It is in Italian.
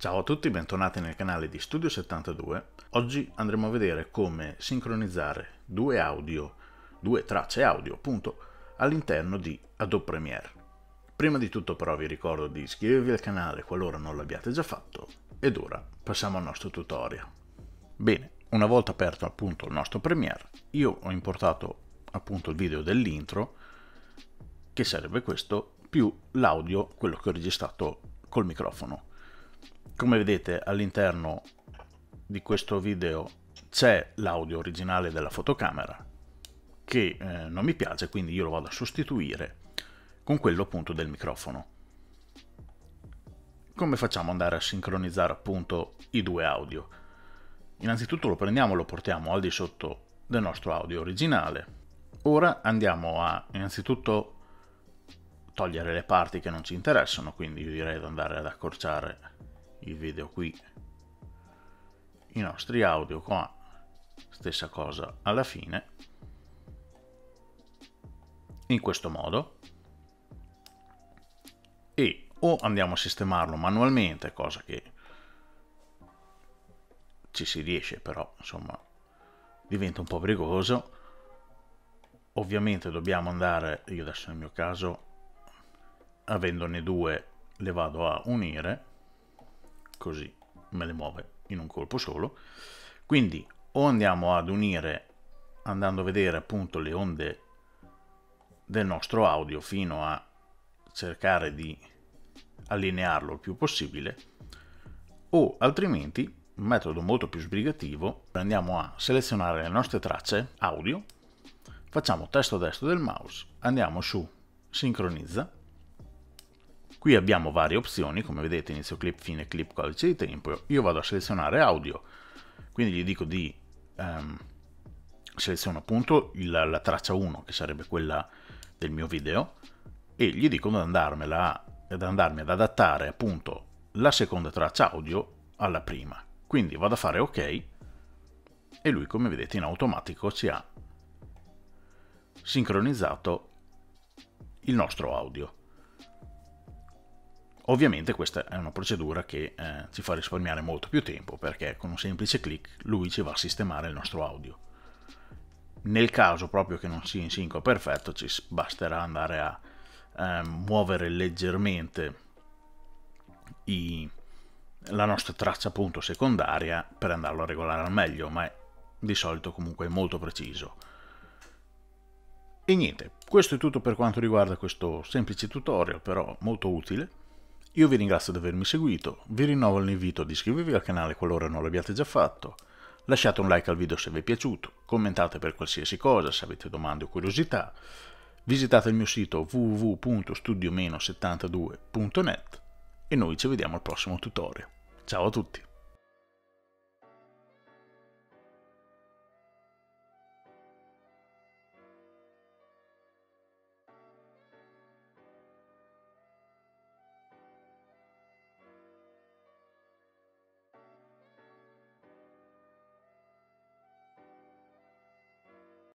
Ciao a tutti, bentornati nel canale di Studio 72. Oggi andremo a vedere come sincronizzare due tracce audio appunto all'interno di Adobe Premiere. Prima di tutto però vi ricordo di iscrivervi al canale qualora non l'abbiate già fatto ed ora passiamo al nostro tutorial. Bene, una volta aperto appunto il nostro Premiere, io ho importato appunto il video dell'intro, che sarebbe questo, più l'audio, quello che ho registrato col microfono. Come vedete all'interno di questo video c'è l'audio originale della fotocamera che non mi piace, quindi io lo vado a sostituire con quello appunto del microfono. Come facciamo ad andare a sincronizzare appunto i due audio? Innanzitutto lo prendiamo e lo portiamo al di sotto del nostro audio originale. Ora andiamo a innanzitutto togliere le parti che non ci interessano, quindi io direi di andare ad accorciare il video qui, i nostri audio qua, stessa cosa alla fine, in questo modo, e o andiamo a sistemarlo manualmente, cosa che ci si riesce, però insomma diventa un po' brigoso. Ovviamente dobbiamo andare, io adesso nel mio caso avendone due le vado a unire, così me le muove in un colpo solo. Quindi o andiamo ad unire andando a vedere appunto le onde del nostro audio fino a cercare di allinearlo il più possibile, o altrimenti un metodo molto più sbrigativo, andiamo a selezionare le nostre tracce audio, facciamo tasto destro del mouse, andiamo su sincronizza. Qui abbiamo varie opzioni, come vedete inizio clip, fine clip, codice di tempo. Io vado a selezionare audio, quindi gli dico di seleziono appunto la traccia 1, che sarebbe quella del mio video, e gli dico di andarmi ad adattare appunto la seconda traccia audio alla prima. Quindi vado a fare ok e lui, come vedete, in automatico ci ha sincronizzato il nostro audio. Ovviamente questa è una procedura che ci fa risparmiare molto più tempo, perché con un semplice clic lui ci va a sistemare il nostro audio. Nel caso proprio che non sia in sync perfetto, ci basterà andare a muovere leggermente la nostra traccia appunto secondaria per andarlo a regolare al meglio, ma di solito comunque è molto preciso. E niente, questo è tutto per quanto riguarda questo semplice tutorial, però molto utile. Io vi ringrazio di avermi seguito, vi rinnovo l'invito ad iscrivervi al canale qualora non l'abbiate già fatto, lasciate un like al video se vi è piaciuto, commentate per qualsiasi cosa se avete domande o curiosità, visitate il mio sito www.studio-72.net e noi ci vediamo al prossimo tutorial. Ciao a tutti!